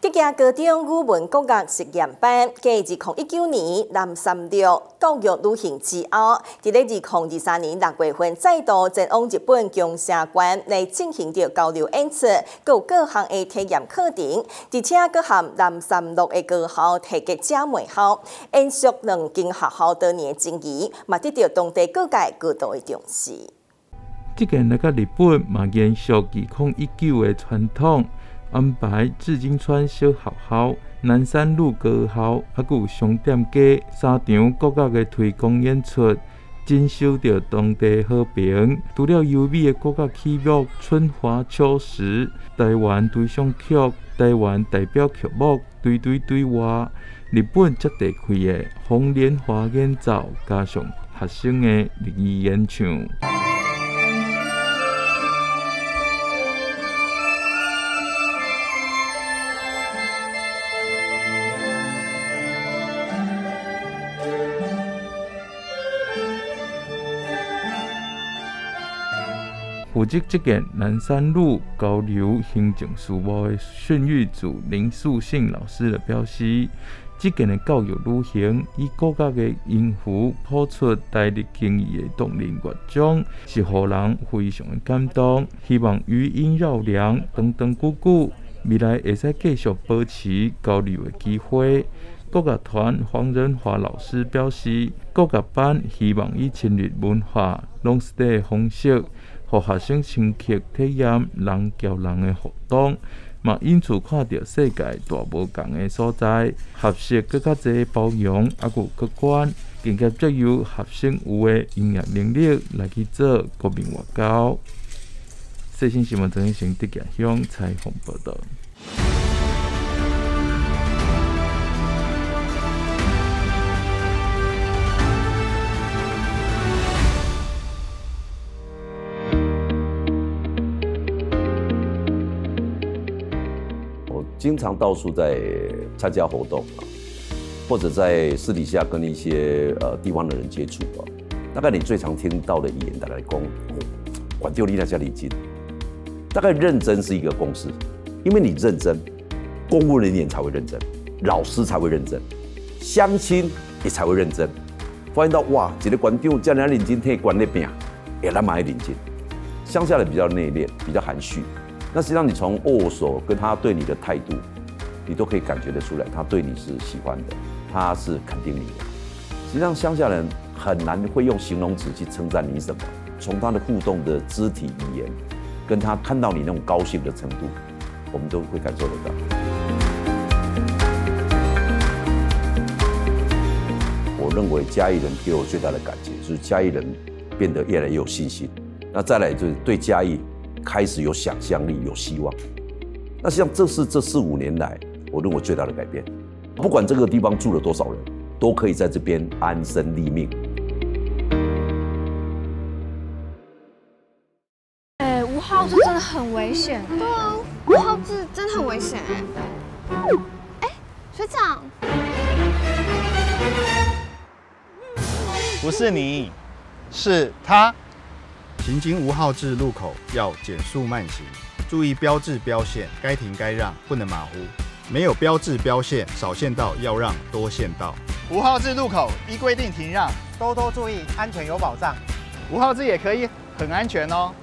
这家高中语文国乐实验班，继2019年南山六教育旅行之后，伫咧2023年6月份再度前往日本宫城馆来进行着交流演出，有各项的体验课程，而且佮含南山六的高校提及者门校，延续两间学校多年的情谊，嘛得到当地各界高度的重视。 这间来到日本嘛延续2019的传统。安排至今川小学校、南山路高校，还有商店街3场国乐的推广演出，真受到当地好评。除了优美的国乐曲目《春华秋实》、台湾对象曲、台湾代表曲目《对对对》外，日本各地开的红莲花演奏，加上学生的日语演唱。负责这件南山路交流行政事务的训育组林素信老师的表示，这件的教育旅行以国乐的音符谱出台日经义的动人乐章，是让人非常的感动。希望余音绕梁，长长久久，未来会使继续保持交流的机会。国乐团黄仁华老师表示，国乐班希望以亲日文化 long stay 的方式，让学生深刻体验人交人的互动，嘛因此看到世界大无共的所在，学习更较侪包容，还有客观，更加借由学生有的音乐能力来去做国民外交。细心新闻陈先生伫家乡采访报道。 经常到处在参加活动啊，或者在私底下跟一些地方的人接触啊。大概你最常听到的语言，大概讲管丢你那家里近。大概认真是一个公式，因为你认真，公务人员才会认真，老师才会认真，乡亲也才会认真。发现到哇，一个管丢叫人家认真替管那边，也他妈认真。乡下人比较内敛，比较含蓄。那实际上，你从握手跟他对你的态度，你都可以感觉得出来，他对你是喜欢的，他是肯定你的。实际上，乡下人很难会用形容词去称赞你什么，从他的互动的肢体语言，跟他看到你那种高兴的程度，我们都会感受得到。我认为嘉义人给我最大的感觉，就是嘉义人变得越来越有信心。那再来就是对嘉义开始有想象力、有希望。那实际上这是这4、5年来，我认为最大的改变。不管这个地方住了多少人，都可以在这边安身立命。 5号志真的很危险。 对啊，5号志真的很危险学长， 不是你，是他。 行经5号志路口要减速慢行，注意标志标线，该停该让，不能马虎。没有标志标线，少线道要让，多线道。 5号志路口依规定停让， 多多注意，安全有保障。 5号志也可以很安全哦。